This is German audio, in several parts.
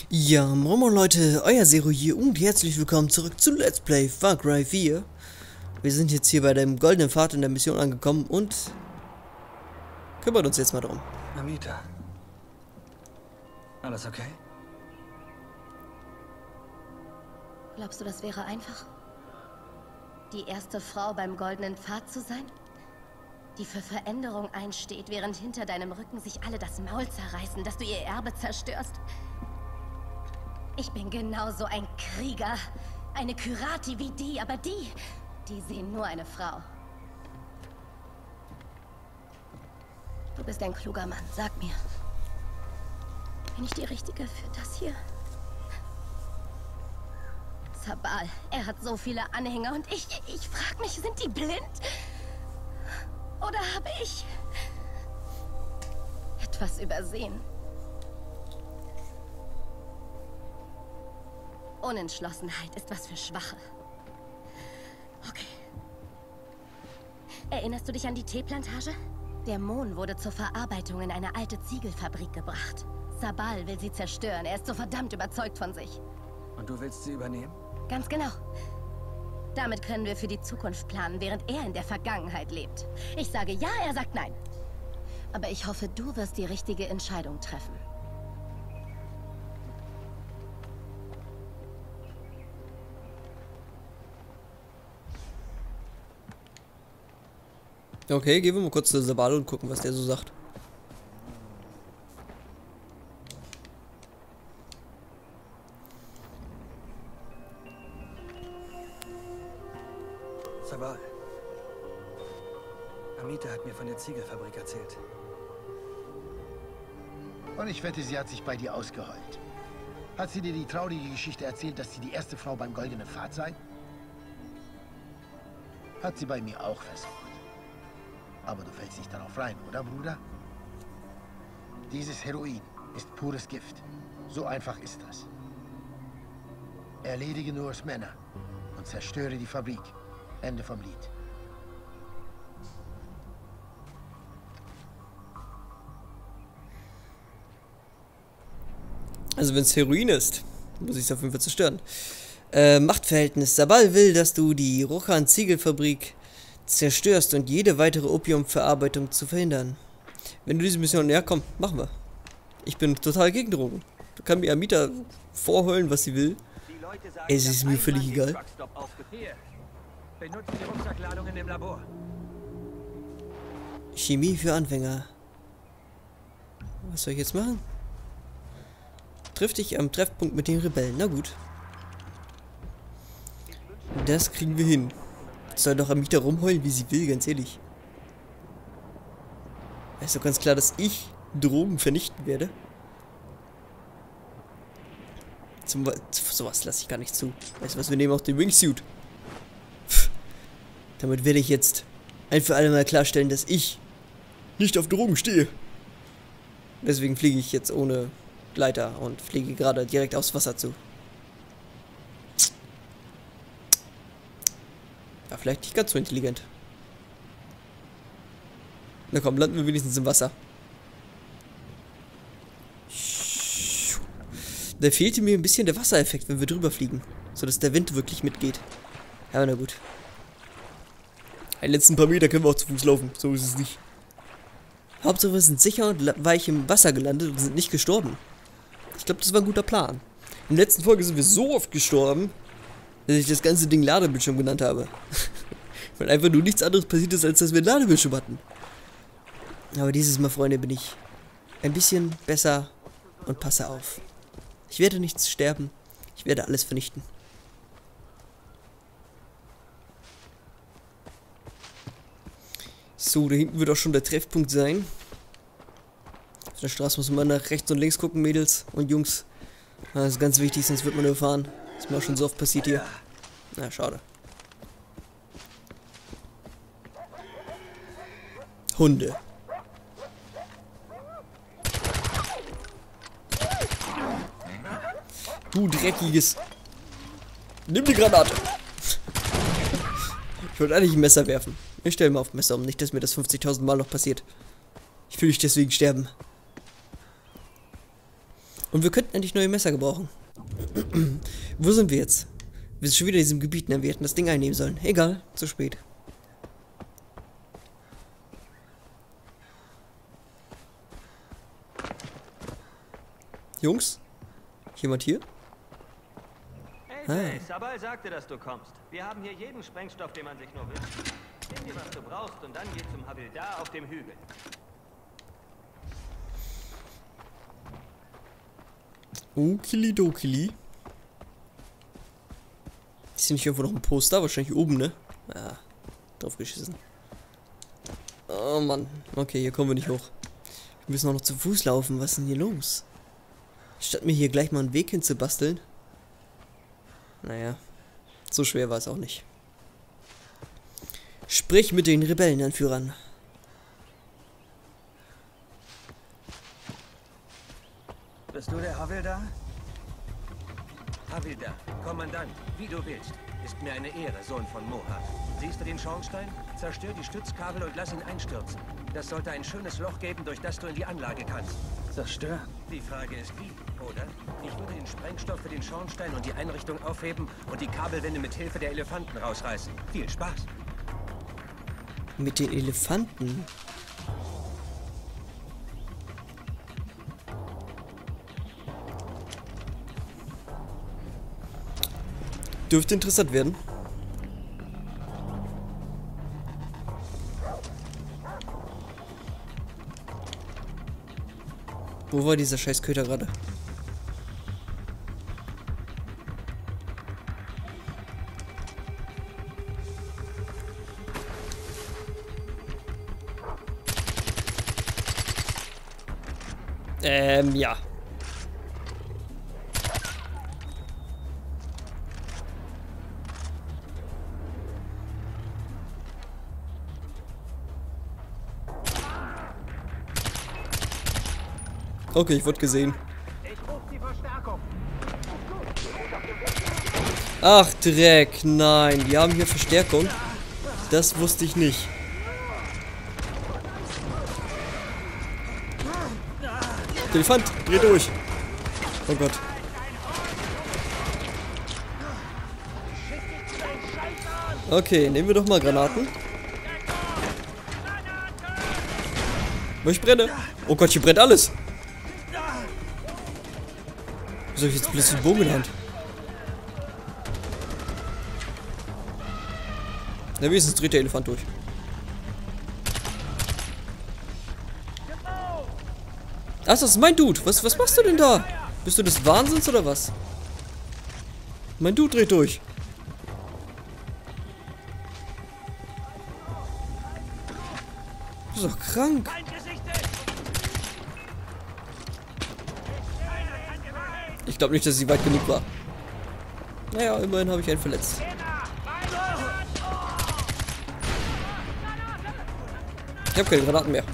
Ja, moin Leute, euer Zero hier und herzlich willkommen zurück zu Let's Play Far Cry 4. Wir sind jetzt hier bei dem goldenen Pfad in der Mission angekommen und kümmern uns jetzt mal drum. Amita. Alles okay? Glaubst du, das wäre einfach? Die erste Frau beim goldenen Pfad zu sein? Die für Veränderung einsteht, während hinter deinem Rücken sich alle das Maul zerreißen, dass du ihr Erbe zerstörst? Ich bin genauso ein Krieger. Eine Kyrati wie die, aber die sehen nur eine Frau. Du bist ein kluger Mann, sag mir. Bin ich die Richtige für das hier? Sabal, er hat so viele Anhänger und ich frag mich, sind die blind? Oder habe ich etwas übersehen? Unentschlossenheit ist was für Schwache. Okay. Erinnerst du dich an die Teeplantage? Der Mohn wurde zur Verarbeitung in eine alte Ziegelfabrik gebracht. Sabal will sie zerstören. Er ist so verdammt überzeugt von sich. Und du willst sie übernehmen? Ganz genau. Damit können wir für die Zukunft planen, während er in der Vergangenheit lebt. Ich sage ja, er sagt nein. Aber ich hoffe, du wirst die richtige Entscheidung treffen. Okay, gehen wir mal kurz zu Sabal und gucken, was der so sagt. Sabal. Amita hat mir von der Ziegelfabrik erzählt. Und ich wette, sie hat sich bei dir ausgeheult. Hat sie dir die traurige Geschichte erzählt, dass sie die erste Frau beim goldenen Pfad sei? Hat sie bei mir auch versucht. Aber du fällst nicht darauf rein, oder, Bruder? Dieses Heroin ist pures Gift. So einfach ist das. Erledige Noors Männer und zerstöre die Fabrik. Ende vom Lied. Also wenn es Heroin ist, muss ich es auf jeden Fall zerstören. Machtverhältnis. Sabal will, dass du die Rohan-Ziegelfabrik zerstörst und jede weitere Opiumverarbeitung zu verhindern. Wenn du diese Mission... Ja, komm, machen wir. Ich bin total gegen Drogen. Du kannst mir Amita vorheulen, was sie will. Es ist mir völlig egal. Benutzt die Rucksackladungen im Labor. Chemie für Anfänger. Was soll ich jetzt machen? Triff dich am Treffpunkt mit den Rebellen. Na gut. Das kriegen wir hin. Soll doch Amita rumheulen, wie sie will, ganz ehrlich. Ist doch ganz klar, dass ich Drogen vernichten werde. Sowas lasse ich gar nicht zu. Weißt du was, wir nehmen auch den Wingsuit. Damit werde ich jetzt ein für alle Mal klarstellen, dass ich nicht auf Drogen stehe. Deswegen fliege ich jetzt ohne Gleiter und fliege gerade direkt aufs Wasser zu. War vielleicht nicht ganz so intelligent. Na komm, landen wir wenigstens im Wasser. Da fehlte mir ein bisschen der Wassereffekt, wenn wir drüber fliegen. So dass der Wind wirklich mitgeht. Aber na gut. Die letzten paar Meter können wir auch zu Fuß laufen. So ist es nicht. Hauptsache wir sind sicher und weich im Wasser gelandet und sind nicht gestorben. Ich glaube, das war ein guter Plan. In der letzten Folge sind wir so oft gestorben, dass ich das ganze Ding Ladebildschirm genannt habe. Weil einfach nur nichts anderes passiert ist, als dass wir einen Ladebildschirm hatten. Aber dieses Mal, Freunde, bin ich ein bisschen besser und passe auf. Ich werde nichts sterben. Ich werde alles vernichten. So, da hinten wird auch schon der Treffpunkt sein. Auf der Straße muss man nach rechts und links gucken, Mädels und Jungs. Das ist ganz wichtig, sonst wird man überfahren. Das ist mir auch schon so oft passiert hier. Na, schade. Hunde. Du dreckiges. Nimm die Granate. Ich wollte eigentlich ein Messer werfen. Ich stelle mal auf Messer um, nicht, dass mir das 50.000 Mal noch passiert. Ich will nicht deswegen sterben. Und wir könnten endlich neue Messer gebrauchen. Wo sind wir jetzt? Wir sind schon wieder in diesem Gebiet, ne? Wir hätten das Ding einnehmen sollen. Egal, zu spät. Jungs? Jemand hier? Hey, Sabal sagte, dass du kommst. Wir haben hier jeden Sprengstoff, den man sich nur wünscht. Nimm dir, was du brauchst, und dann geh zum Havildar auf dem Hügel. Okilidokili. Ist hier nicht irgendwo noch ein Poster? Wahrscheinlich oben, ne? Ja, drauf geschissen. Oh Mann. Okay, hier kommen wir nicht hoch. Wir müssen auch noch zu Fuß laufen. Was ist denn hier los? Statt mir hier gleich mal einen Weg hinzubasteln. Naja, so schwer war es auch nicht. Sprich mit den Rebellenanführern. Bist du der Havildar? Havildar, Kommandant, wie du willst. Ist mir eine Ehre, Sohn von Moha. Siehst du den Schornstein? Zerstör die Stützkabel und lass ihn einstürzen. Das sollte ein schönes Loch geben, durch das du in die Anlage kannst. Zerstör? Die Frage ist wie, oder? Ich würde den Sprengstoff für den Schornstein und die Einrichtung aufheben und die Kabelwände mit Hilfe der Elefanten rausreißen. Viel Spaß. Mit den Elefanten? Dürfte interessant werden. Wo war dieser scheiß Köter gerade? Ja. Okay, ich wurde gesehen. Ach, Dreck, nein. Wir haben hier Verstärkung. Das wusste ich nicht. Der Elefant, dreh durch. Oh Gott. Okay, nehmen wir doch mal Granaten. Oh, ich brenne. Oh Gott, hier brennt alles. Wieso habe ich jetzt plötzlich einen Bogen in der Hand? Na, wenigstens dreht der Elefant durch. Ach, das ist mein Dude. Was machst du denn da? Bist du des Wahnsinns oder was? Mein Dude dreht durch. Du bist doch krank. Ich glaube nicht, dass sie weit genug war. Naja, immerhin habe ich einen verletzt. Ich habe keine Granaten mehr.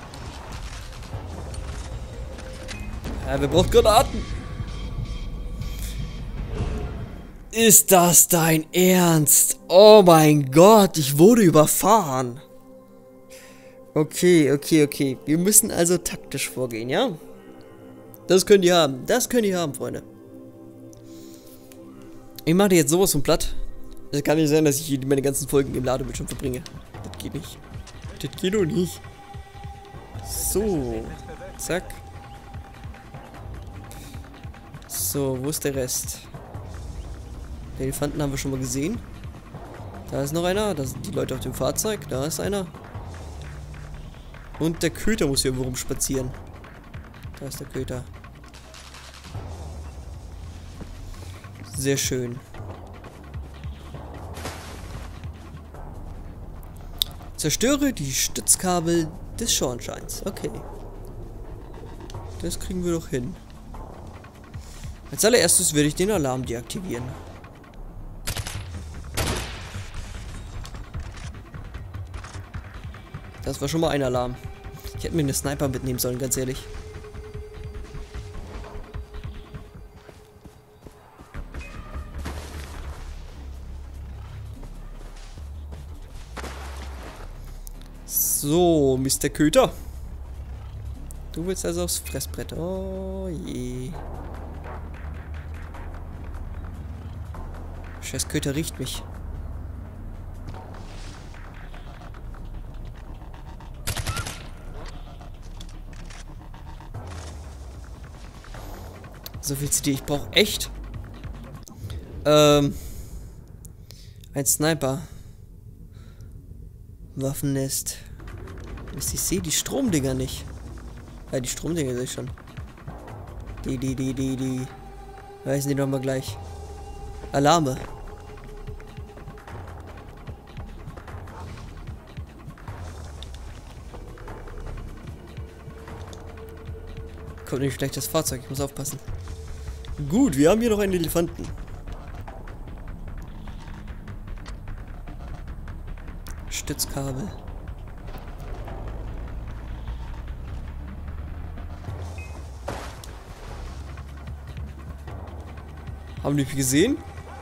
Ja, wer braucht Granaten? Ist das dein Ernst? Oh mein Gott, ich wurde überfahren. Okay. Wir müssen also taktisch vorgehen, ja? Das können die haben. Das können die haben, Freunde. Ich mache jetzt sowas von platt. Es kann nicht sein, dass ich hier meine ganzen Folgen im Ladebildschirm verbringe. Das geht nicht. Das geht doch nicht. So. Zack. So, wo ist der Rest? Den Elefanten haben wir schon mal gesehen. Da ist noch einer. Da sind die Leute auf dem Fahrzeug. Da ist einer. Und der Köter muss hier irgendwo rumspazieren. Da ist der Köter. Sehr schön. Zerstöre die Stützkabel des Schornsteins. Okay. Das kriegen wir doch hin. Als allererstes werde ich den Alarm deaktivieren. Das war schon mal ein Alarm. Ich hätte mir eine Sniper mitnehmen sollen, ganz ehrlich. So, Mr. Köter. Du willst also aufs Fressbrett. Oh je. Scheiß Köter riecht mich. So viel CD. Ich brauche echt ein Sniper. Waffennest. Ich sehe die Stromdinger nicht. Ja, die Stromdinger sehe ich schon. Die. Weißen die doch mal gleich. Alarme. Kommt nämlich vielleicht das Fahrzeug. Ich muss aufpassen. Gut, wir haben hier noch einen Elefanten. Stützkabel. Haben die mich gesehen?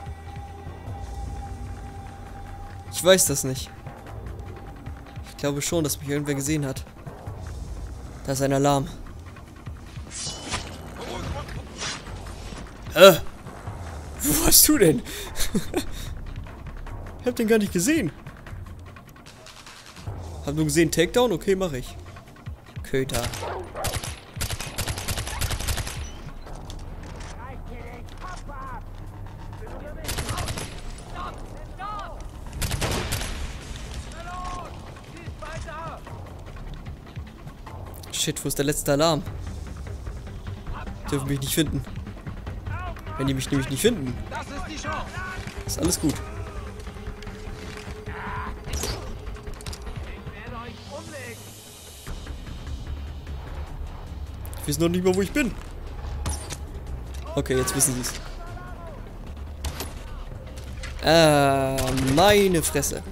Ich weiß das nicht. Ich glaube schon, dass mich irgendwer gesehen hat. Da ist ein Alarm. Wo warst du denn? Ich hab den gar nicht gesehen. Hab nur gesehen, Takedown? Okay, mache ich. Köter. Shit, wo ist der letzte Alarm? Dürfen mich nicht finden. Wenn die mich nämlich nicht finden, ist alles gut. Ich weiß noch nicht mal, wo ich bin. Okay, jetzt wissen sie es. Meine Fresse.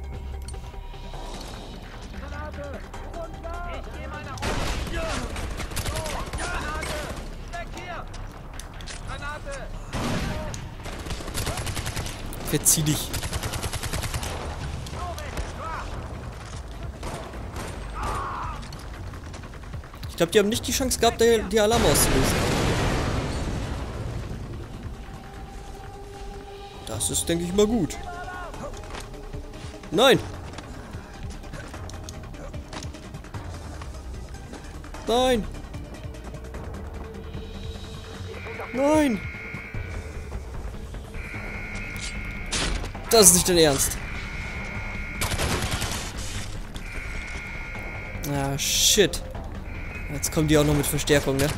Verzieh dich. Ich glaube, die haben nicht die Chance gehabt, die Alarm auszulösen. Das ist, denke ich mal, gut. Nein! Nein! Nein! Das ist nicht dein Ernst. Ah, shit. Jetzt kommen die auch noch mit Verstärkung, ne?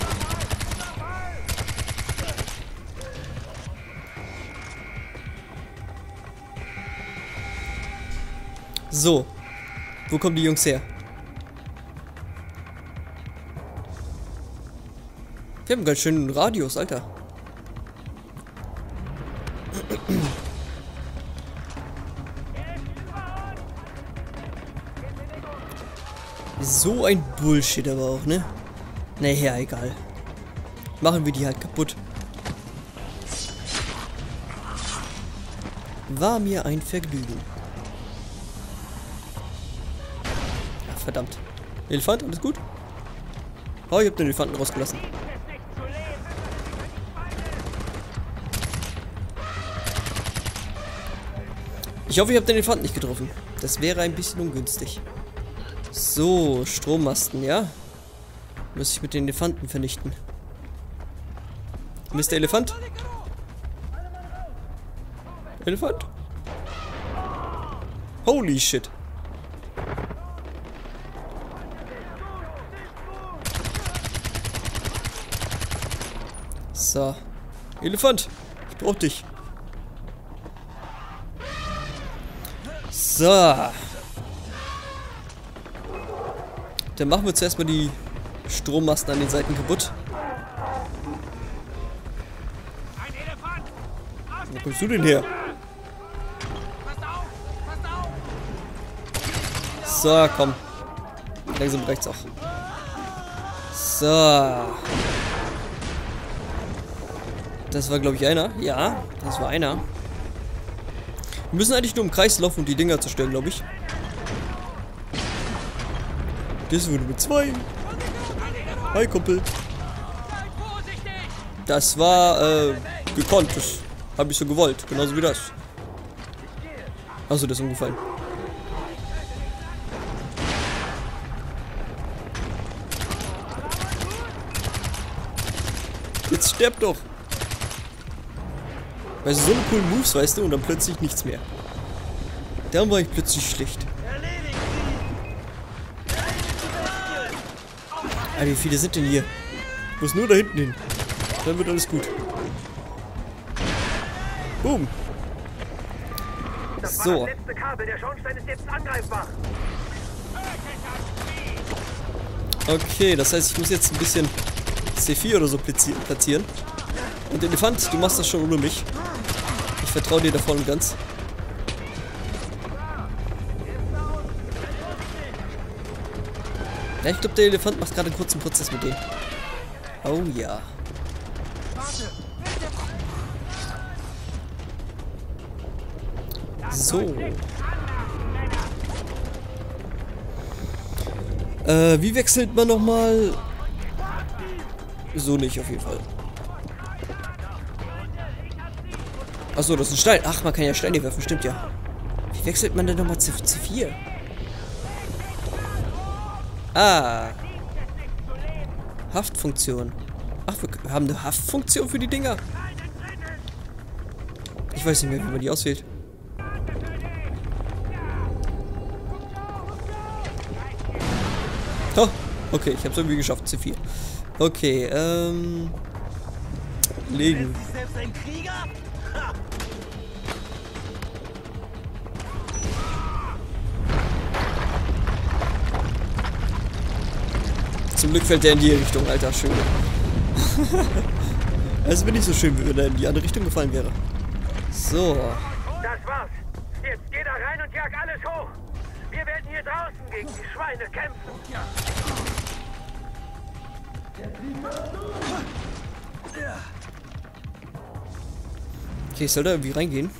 So. Wo kommen die Jungs her? Wir haben einen ganz schönen Radius, Alter. So ein Bullshit aber auch, ne? Naja, egal. Machen wir die halt kaputt. War mir ein Vergnügen. Ja, verdammt. Elefant, alles gut? Oh, ich hab den Elefanten rausgelassen. Ich hoffe, ich habe den Elefanten nicht getroffen. Das wäre ein bisschen ungünstig. So, Strommasten, ja? Muss ich mit den Elefanten vernichten. Mr. Elefant? Elefant? Holy shit. So. Elefant, ich brauch dich. So. Dann machen wir zuerst mal die Strommasten an den Seiten kaputt. Wo kommst du denn her? So, komm. Langsam reicht's auch. So. Das war, glaube ich, einer. Ja, das war einer. Wir müssen eigentlich nur im Kreis laufen und die Dinger zerstören, glaube ich. Das wurde mit 2. Hi, Kumpel. Das war, gekonnt. Das habe ich so gewollt. Genauso wie das. Achso, das ist umgefallen. Jetzt stirb doch. Weil so eine coolen Moves, weißt du, und dann plötzlich nichts mehr. Dann war ich plötzlich schlecht. Alter, wie viele sind denn hier? Ich muss nur da hinten hin. Dann wird alles gut. Boom. So. Okay, das heißt, ich muss jetzt ein bisschen C4 oder so platzieren. Und Elefant, du machst das schon ohne mich. Ich vertraue dir da voll und ganz. Ja, ich glaube, der Elefant macht gerade einen kurzen Prozess mit denen. Oh ja. So. Wie wechselt man nochmal? So nicht, auf jeden Fall. Achso, das ist ein Stein. Ach, man kann ja Steine werfen, stimmt ja. Wie wechselt man denn nochmal zu C4? Ah. Haftfunktion. Ach, wir haben eine Haftfunktion für die Dinger. Ich weiß nicht mehr, wie man die auswählt. Oh, okay, ich habe es irgendwie geschafft. C4. Okay, legen. Zum Glück fällt der in die Richtung, Alter, schön. Es wäre nicht so schön, wenn er in die andere Richtung gefallen wäre. So. Das war's. Jetzt geh da rein und jag alles hoch. Wir werden hier draußen gegen die Schweine kämpfen. Okay, ich soll da irgendwie reingehen.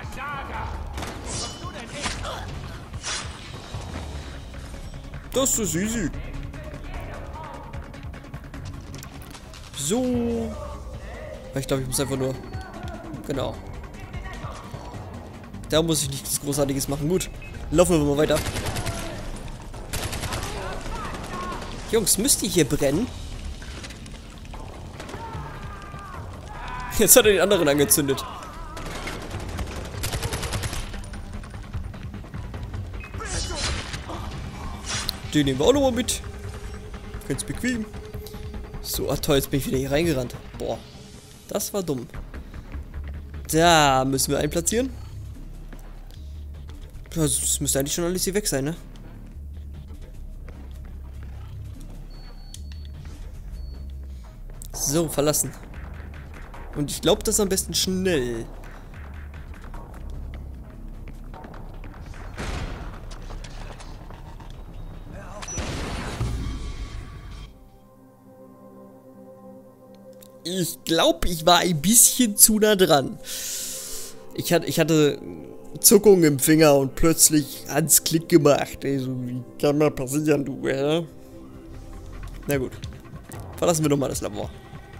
Das ist easy. So. Ich glaube, ich muss einfach nur... Genau. Da muss ich nichts Großartiges machen. Gut. Laufen wir mal weiter. Jungs, müsst ihr hier brennen? Jetzt hat er den anderen angezündet. Den nehmen wir auch nochmal mit. Ganz bequem. So, ach toll, jetzt bin ich wieder hier reingerannt. Boah, das war dumm. Da müssen wir einplatzieren. Das müsste eigentlich schon alles hier weg sein, ne? So, verlassen. Und ich glaube, das ist am besten schnell. Ich glaube, ich war ein bisschen zu nah dran. Ich hatte Zuckung im Finger und plötzlich hat's Klick gemacht. Also, wie kann mal passieren, du, ja? Na gut. Verlassen wir doch mal das Labor.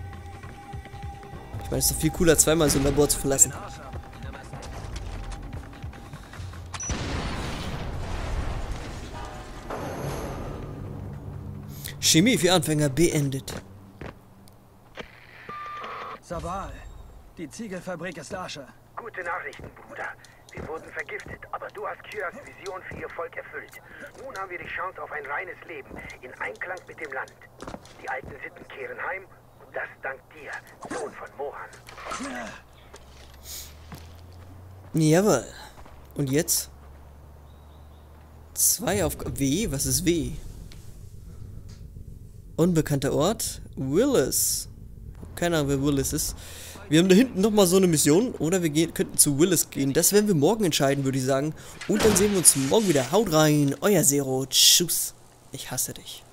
Ich meine, es ist doch viel cooler, zweimal so ein Labor zu verlassen. Chemie für Anfänger beendet. Sabal, die Ziegelfabrik ist Asche. Gute Nachrichten, Bruder. Wir wurden vergiftet, aber du hast Kyras Vision für ihr Volk erfüllt. Nun haben wir die Chance auf ein reines Leben, in Einklang mit dem Land. Die alten Sitten kehren heim und das dank dir, Sohn von Mohan. Jawohl. Und jetzt? 2 Aufgaben. W? Was ist W? Unbekannter Ort? Willis. Keine Ahnung, wer Willis ist. Wir haben da hinten nochmal so eine Mission. Oder wir könnten zu Willis gehen. Das werden wir morgen entscheiden, würde ich sagen. Und dann sehen wir uns morgen wieder. Haut rein. Euer Zero. Tschüss. Ich hasse dich.